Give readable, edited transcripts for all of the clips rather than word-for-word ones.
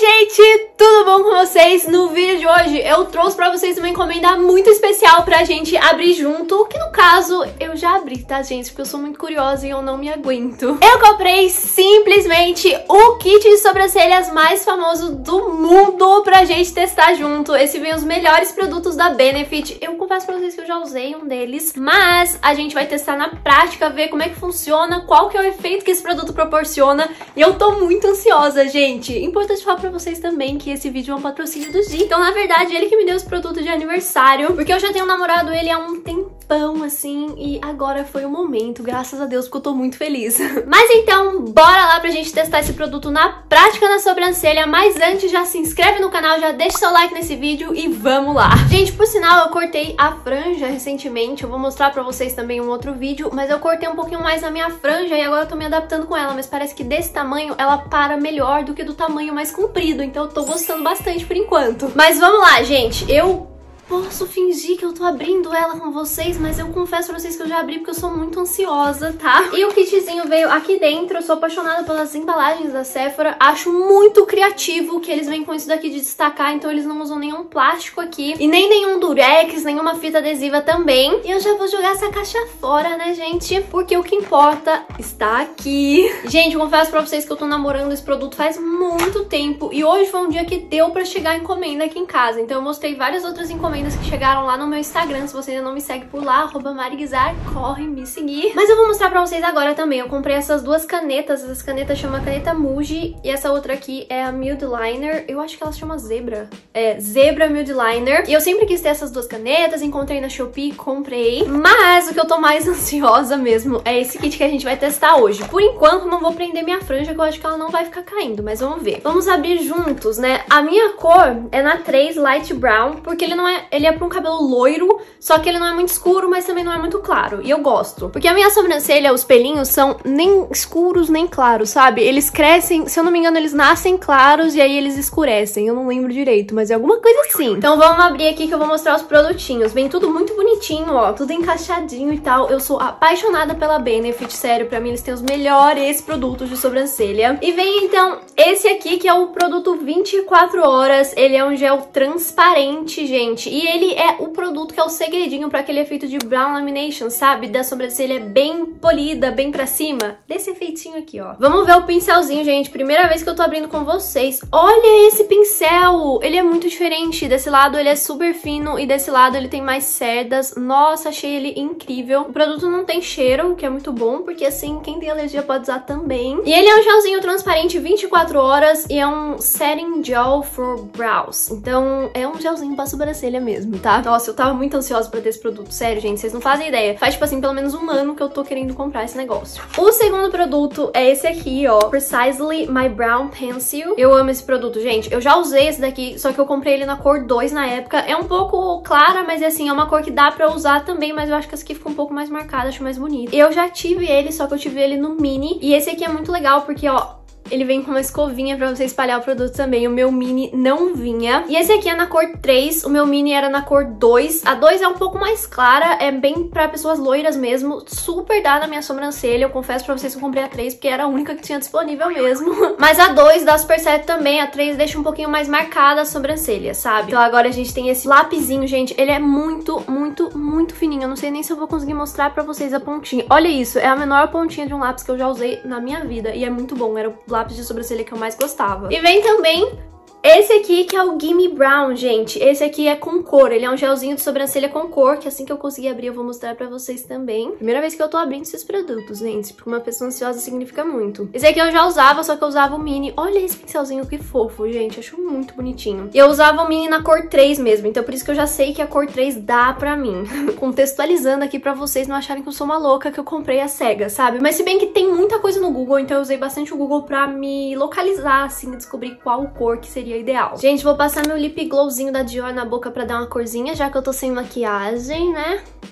gente, tudo bom com vocês? No vídeo de hoje eu trouxe pra vocês uma encomenda muito especial pra gente abrir junto, que no caso eu já abri, tá, gente? Porque eu sou muito curiosa e eu não me aguento. Eu comprei simplesmente o kit de sobrancelhas mais famoso do mundo pra gente testar junto. Esse vem os melhores produtos da Benefit. Eu confesso pra vocês que eu já usei um deles, mas a gente vai testar na prática, ver como é que funciona, qual que é o efeito que esse produto proporciona. E eu tô muito ansiosa, gente. Importante falar pra vocês também que esse vídeo é um patrocínio do Gi. Então, na verdade, ele que me deu esse produto de aniversário, porque eu já tenho namorado ele há um tempão, assim, e agora foi o momento, graças a Deus, porque eu tô muito feliz. Mas então, bora lá pra gente testar esse produto na prática na sobrancelha. Mas antes, já se inscreve no canal, já deixa seu like nesse vídeo e vamos lá. Gente, por sinal, eu cortei a franja recentemente, eu vou mostrar pra vocês também um outro vídeo, mas eu cortei um pouquinho mais na minha franja e agora eu tô me adaptando com ela, mas parece que desse tamanho ela para melhor do que do tamanho mais comprido, então eu tô gostando bastante por enquanto. Mas vamos lá, gente, eu posso fingir que eu tô abrindo ela com vocês, mas eu confesso pra vocês que eu já abri porque eu sou muito ansiosa, tá? E o kitzinho veio aqui dentro, eu sou apaixonada pelas embalagens da Sephora, acho muito criativo que eles vêm com isso daqui de destacar, então eles não usam nenhum plástico aqui, e nem nenhum durex, nenhuma fita adesiva também. E eu já vou jogar essa caixa fora, né, gente? Porque o que importa está aqui. Gente, eu confesso pra vocês que eu tô namorando esse produto faz muito tempo, e hoje foi um dia que deu pra chegar a encomenda aqui em casa, então eu mostrei várias outras encomendas que chegaram lá no meu Instagram. Se você ainda não me segue por lá, @mariguizar, corre me seguir. Mas eu vou mostrar pra vocês agora também. Eu comprei essas duas canetas. Essas canetas chamam caneta Muji e essa outra aqui é a Mild Liner. Eu acho que ela chama Zebra. É, Zebra Mild Liner. E eu sempre quis ter essas duas canetas, encontrei na Shopee, comprei. Mas o que eu tô mais ansiosa mesmo é esse kit que a gente vai testar hoje. Por enquanto, não vou prender minha franja, que eu acho que ela não vai ficar caindo, mas vamos ver. Vamos abrir juntos, né? A minha cor é na 3 Light Brown, porque ele é pra um cabelo loiro, só que ele não é muito escuro, mas também não é muito claro. E eu gosto. Porque a minha sobrancelha, os pelinhos são nem escuros, nem claros, sabe? Eles crescem, se eu não me engano, eles nascem claros e aí eles escurecem. Eu não lembro direito, mas é alguma coisa assim. Então vamos abrir aqui que eu vou mostrar os produtinhos. Vem tudo muito bonitinho, ó. Tudo encaixadinho e tal. Eu sou apaixonada pela Benefit, sério. Pra mim, eles têm os melhores produtos de sobrancelha. E vem, então, esse aqui, que é o produto 24 horas. Ele é um gel transparente, gente. E ele é o produto que é o segredinho pra aquele efeito de brown lamination, sabe? Da sobrancelha bem polida, bem pra cima. Desse efeitinho aqui, ó. Vamos ver o pincelzinho, gente. Primeira vez que eu tô abrindo com vocês. Olha esse pincel! Ele é muito diferente. Desse lado ele é super fino e desse lado ele tem mais cerdas. Nossa, achei ele incrível. O produto não tem cheiro, o que é muito bom, porque assim, quem tem alergia pode usar também. E ele é um gelzinho transparente 24 horas e é um setting gel for brows. Então, é um gelzinho pra sobrancelha mesmo, tá? Nossa, eu tava muito ansiosa pra ter esse produto, sério, gente, vocês não fazem ideia. Faz, tipo assim, pelo menos um ano que eu tô querendo comprar esse negócio. O segundo produto é esse aqui, ó, Precisely My Brown Pencil. Eu amo esse produto, gente. Eu já usei esse daqui, só que eu comprei ele na cor 2 na época. É um pouco clara, mas assim, é uma cor que dá pra usar também, mas eu acho que essa aqui fica um pouco mais marcada, acho mais bonita. Eu já tive ele, só que eu tive ele no mini, e esse aqui é muito legal porque, ó, ele vem com uma escovinha pra você espalhar o produto também. O meu mini não vinha. E esse aqui é na cor 3, o meu mini era na cor 2. A 2 é um pouco mais clara, é bem pra pessoas loiras mesmo. Super dá na minha sobrancelha. Eu confesso pra vocês que eu comprei a 3 porque era a única que tinha disponível mesmo. Mas a 2 dá super certo também. A 3 deixa um pouquinho mais marcada a sobrancelha, sabe? Então agora a gente tem esse lapisinho, gente. Ele é muito, muito, muito fininho. Eu não sei nem se eu vou conseguir mostrar pra vocês a pontinha. Olha isso, é a menor pontinha de um lápis que eu já usei na minha vida. E é muito bom, era o lápis de sobrancelha que eu mais gostava. E vem também esse aqui, que é o Gimme Brown, gente. Esse aqui é com cor, ele é um gelzinho de sobrancelha com cor, que assim que eu conseguir abrir eu vou mostrar pra vocês também. Primeira vez que eu tô abrindo esses produtos, gente, porque uma pessoa ansiosa significa muito. Esse aqui eu já usava, só que eu usava o mini. Olha esse pincelzinho, que fofo, gente, acho muito bonitinho. E eu usava o mini na cor 3 mesmo, então por isso que eu já sei que a cor 3 dá pra mim. Contextualizando aqui pra vocês não acharem que eu sou uma louca, que eu comprei a cega, sabe? Mas se bem que tem muita coisa no Google, então eu usei bastante o Google pra me localizar, assim, descobrir qual cor que seria ideal. Gente, vou passar meu lip glowzinho da Dior na boca pra dar uma corzinha, já que eu tô sem maquiagem, né?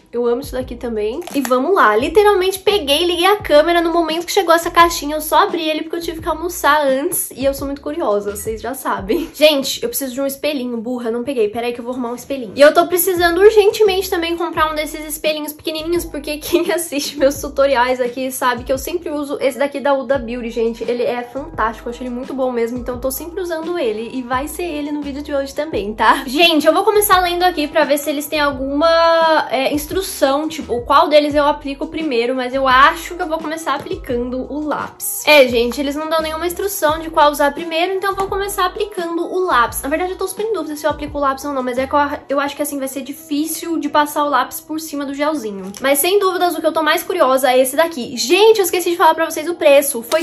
Eu amo isso daqui também. E vamos lá. Literalmente peguei e liguei a câmera no momento que chegou essa caixinha. Eu só abri ele porque eu tive que almoçar antes. E eu sou muito curiosa, vocês já sabem. Gente, eu preciso de um espelhinho, burra. Não peguei. Pera aí que eu vou arrumar um espelhinho. E eu tô precisando urgentemente também comprar um desses espelhinhos pequenininhos. Porque quem assiste meus tutoriais aqui sabe que eu sempre uso esse daqui da Huda Beauty, gente. Ele é fantástico. Eu achei ele muito bom mesmo. Então eu tô sempre usando ele. E vai ser ele no vídeo de hoje também, tá? Gente, eu vou começar lendo aqui pra ver se eles têm alguma instrução, tipo, qual deles eu aplico primeiro, mas eu acho que eu vou começar aplicando o lápis. Gente, eles não dão nenhuma instrução de qual usar primeiro, então eu vou começar aplicando o lápis. Na verdade, eu tô super em dúvida se eu aplico o lápis ou não, mas é que eu acho que assim vai ser difícil de passar o lápis por cima do gelzinho. Mas sem dúvidas, o que eu tô mais curiosa é esse daqui. Gente, eu esqueci de falar pra vocês o preço. Foi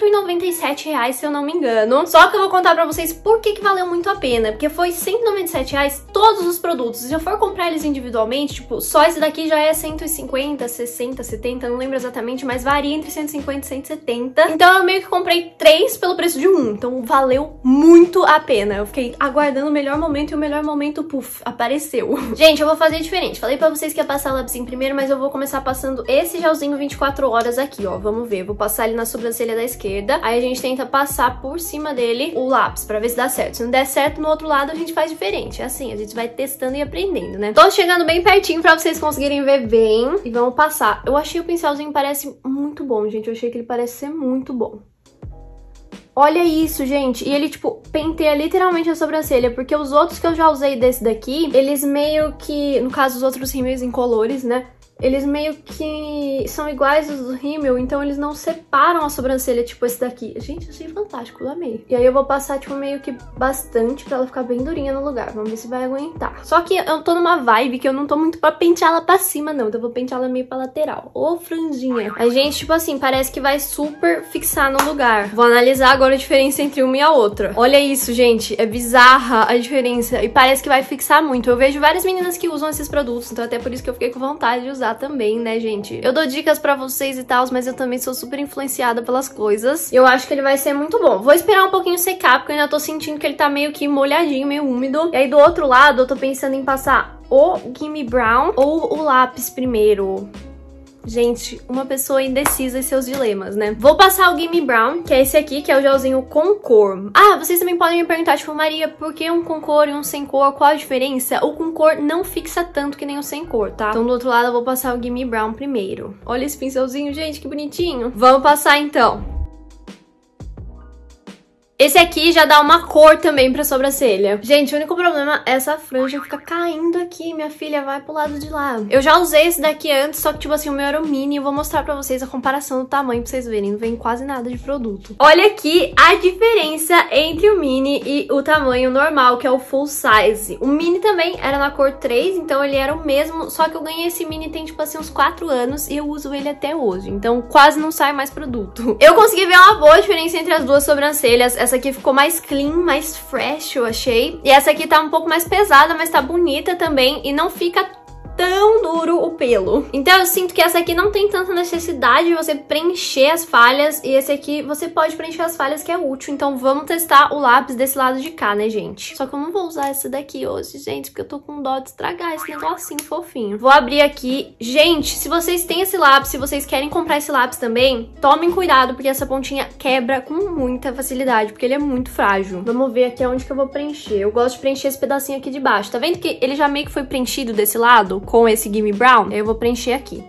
R$197, se eu não me engano. Só que eu vou contar pra vocês por que valeu muito a pena. Porque foi R$197 todos os produtos. Se eu for comprar eles individualmente, tipo, só esse daqui já é 150, 60, 70, não lembro exatamente, mas varia entre 150 e 170. Então eu meio que comprei 3 pelo preço de 1. Então valeu muito a pena. Eu fiquei aguardando o melhor momento e o melhor momento, puf, apareceu. Gente, eu vou fazer diferente. Falei pra vocês que ia passar o lápis primeiro, mas eu vou começar passando esse gelzinho 24 horas aqui, ó. Vamos ver. Vou passar ele na sobrancelha da esquerda. Aí a gente tenta passar por cima dele o lápis pra ver se dá certo. Se não der certo, no outro lado a gente faz diferente. É assim, a gente vai testando e aprendendo, né? Tô chegando bem pertinho pra vocês conseguirem ver bem. E vamos passar. Eu achei o pincelzinho parece muito bom, gente. Eu achei que ele parece ser muito bom. Olha isso, gente. E ele, tipo, penteia literalmente a sobrancelha. Porque os outros que eu já usei desse daqui, eles meio que... No caso, os outros rímels incolores, né? Eles meio que são iguais aos do rímel, então eles não separam a sobrancelha, tipo esse daqui. Gente, eu achei fantástico, eu amei. E aí eu vou passar, tipo, meio que bastante pra ela ficar bem durinha no lugar. Vamos ver se vai aguentar. Só que eu tô numa vibe que eu não tô muito pra pentear ela pra cima, não. Então eu vou pentear ela meio pra lateral. Ô, franjinha. A gente, tipo assim, parece que vai super fixar no lugar. Vou analisar agora a diferença entre uma e a outra. Olha isso, gente. É bizarra a diferença. E parece que vai fixar muito. Eu vejo várias meninas que usam esses produtos, então até por isso que eu fiquei com vontade de usar também, né, gente? Eu dou dicas pra vocês e tal, mas eu também sou super influenciada pelas coisas. Eu acho que ele vai ser muito bom. Vou esperar um pouquinho secar, porque eu ainda tô sentindo que ele tá meio que molhadinho, meio úmido. E aí do outro lado, eu tô pensando em passar o Gimme Brown ou o lápis primeiro. Gente, uma pessoa indecisa e seus dilemas, né? Vou passar o Gimme Brown, que é esse aqui, que é o gelzinho com cor. Ah, vocês também podem me perguntar, tipo, Maria, por que um com cor e um sem cor? Qual a diferença? O com cor não fixa tanto que nem o sem cor, tá? Então, do outro lado, eu vou passar o Gimme Brown primeiro. Olha esse pincelzinho, gente, que bonitinho. Vamos passar, então. Esse aqui já dá uma cor também pra sobrancelha. Gente, o único problema é essa franja fica caindo aqui. Minha filha, vai pro lado de lá. Eu já usei esse daqui antes, só que, tipo assim, o meu era o mini. Eu vou mostrar pra vocês a comparação do tamanho pra vocês verem. Não vem quase nada de produto. Olha aqui a diferença entre o mini e o tamanho normal, que é o full size. O mini também era na cor 3, então ele era o mesmo. Só que eu ganhei esse mini tem, tipo assim, uns 4 anos e eu uso ele até hoje. Então quase não sai mais produto. Eu consegui ver uma boa diferença entre as duas sobrancelhas. Essa aqui ficou mais clean, mais fresh, eu achei. E essa aqui tá um pouco mais pesada, mas tá bonita também. E não fica tão duro o pelo. Então eu sinto que essa aqui não tem tanta necessidade de você preencher as falhas. E esse aqui você pode preencher as falhas, que é útil. Então vamos testar o lápis desse lado de cá, né, gente? Só que eu não vou usar esse daqui hoje, gente, porque eu tô com dó de estragar esse negocinho fofinho. Vou abrir aqui. Gente, se vocês têm esse lápis, se vocês querem comprar esse lápis também, tomem cuidado, porque essa pontinha quebra com muita facilidade, porque ele é muito frágil. Vamos ver aqui onde que eu vou preencher. Eu gosto de preencher esse pedacinho aqui de baixo. Tá vendo que ele já meio que foi preenchido desse lado? Com esse Gimme Brown, eu vou preencher aqui.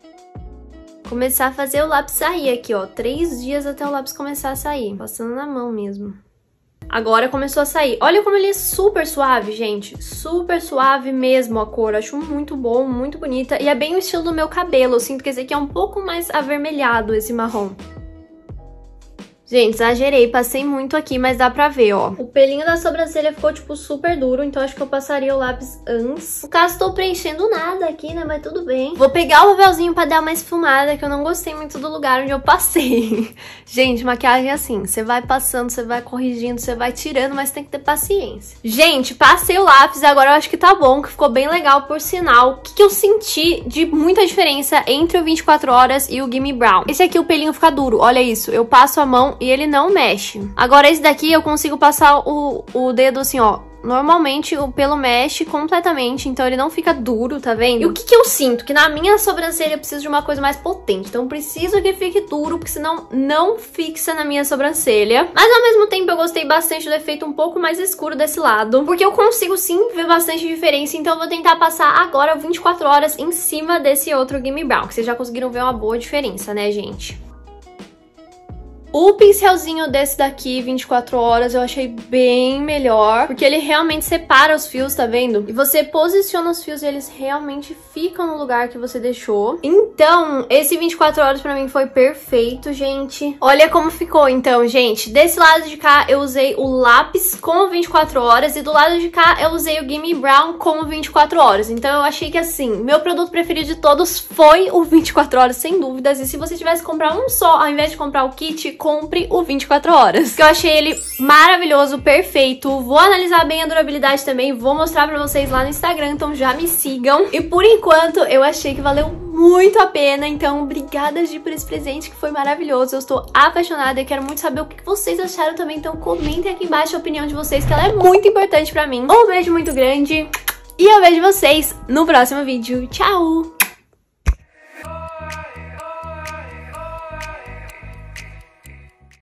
Começar a fazer o lápis sair aqui, ó. 3 dias até o lápis começar a sair. Passando na mão mesmo. Agora começou a sair. Olha como ele é super suave, gente. Super suave mesmo a cor. Acho muito bom, muito bonita. E é bem o estilo do meu cabelo. Eu sinto que esse aqui é um pouco mais avermelhado, esse marrom. Gente, exagerei, passei muito aqui, mas dá pra ver, ó. O pelinho da sobrancelha ficou, tipo, super duro, então acho que eu passaria o lápis antes. No caso, tô preenchendo nada aqui, né, mas tudo bem. Vou pegar o papelzinho pra dar uma esfumada, que eu não gostei muito do lugar onde eu passei. Gente, maquiagem é assim, você vai passando, você vai corrigindo, você vai tirando, mas tem que ter paciência. Gente, passei o lápis, agora eu acho que tá bom, que ficou bem legal, por sinal. O que eu senti de muita diferença entre o 24 horas e o Gimme Brown? Esse aqui, o pelinho fica duro, olha isso. Eu passo a mão e ele não mexe. Agora esse daqui eu consigo passar o dedo assim, ó, normalmente o pelo mexe completamente, então ele não fica duro, tá vendo? E o que eu sinto? Que na minha sobrancelha eu preciso de uma coisa mais potente, então eu preciso que fique duro, porque senão não fixa na minha sobrancelha. Mas ao mesmo tempo eu gostei bastante do efeito um pouco mais escuro desse lado, porque eu consigo sim ver bastante diferença, então eu vou tentar passar agora 24 horas em cima desse outro Gimme Brown, que vocês já conseguiram ver uma boa diferença, né, gente? O pincelzinho desse daqui, 24 horas, eu achei bem melhor, porque ele realmente separa os fios, tá vendo? E você posiciona os fios e eles realmente ficam no lugar que você deixou. Então, esse 24 horas pra mim foi perfeito, gente. Olha como ficou, então, gente. Desse lado de cá, eu usei o lápis com o 24 horas e do lado de cá, eu usei o Gimme Brown com o 24 horas. Então, eu achei que, assim, meu produto preferido de todos foi o 24 horas, sem dúvidas. E se você tivesse que comprar um só, ao invés de comprar o kit, compre o 24 horas. Que eu achei ele maravilhoso, perfeito. Vou analisar bem a durabilidade também, vou mostrar pra vocês lá no Instagram, então já me sigam. E por enquanto, eu achei que valeu muito a pena, então obrigada, Gi, por esse presente que foi maravilhoso. Eu estou apaixonada e quero muito saber o que vocês acharam também, então comentem aqui embaixo a opinião de vocês, que ela é muito importante pra mim. Um beijo muito grande e eu vejo vocês no próximo vídeo. Tchau!